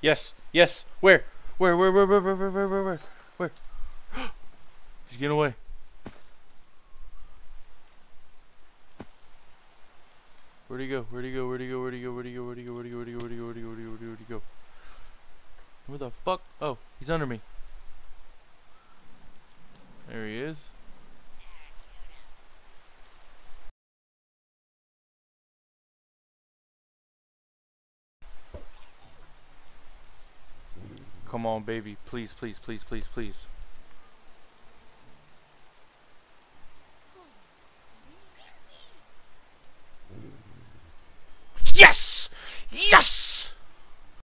Yes. Yes. Where? Where? He's getting away. Where'd he go? Where'd he go? Where'd he go? Where'd he go? Where'd he go? Where'd he go? Where'd he go? Where'd he go? Where'd he go? Where'd he go? Where'd he go? Where the fuck? Oh, he's under me. There he is. Come on, baby. Please, please, please, please, please.